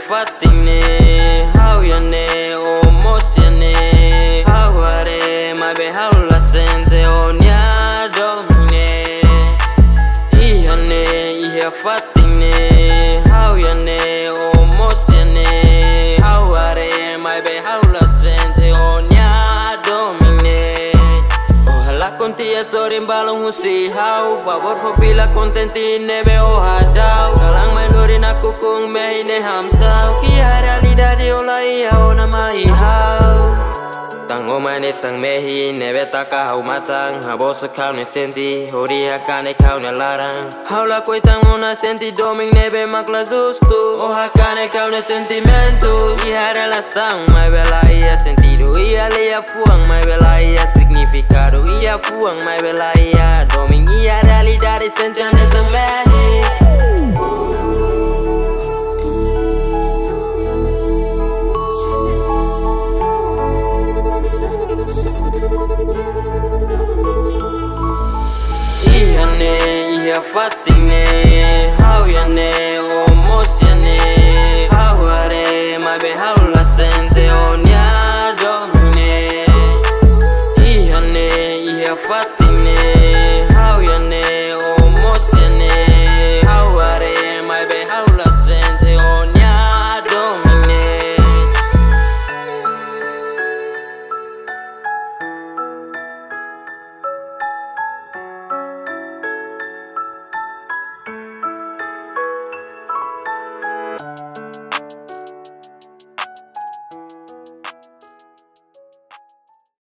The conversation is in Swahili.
fatine how yane o mosiane how are my be how la sente onya domine ihane ihe fatine how yane o mosiane how are my be how la sente onya domine ojalá contigo sorin balong husi how favor fofila contenti nebe o hadau kalang mai lorin aku kung mehine hamtau kia realidade olai hau nama ihau tango mane sang mehi nebe taka hau matang habo sekau ne senti hori hakane kau ne larang hau la koi tango na senti doming nebe makla justu o hakane kau ne sentimentu ia relação mai bela ia sentido ia lia fuang mai bela ia significado ia fuang mai bela ia doming ia realidade sentiane sang mehi ihane ia fatine how yane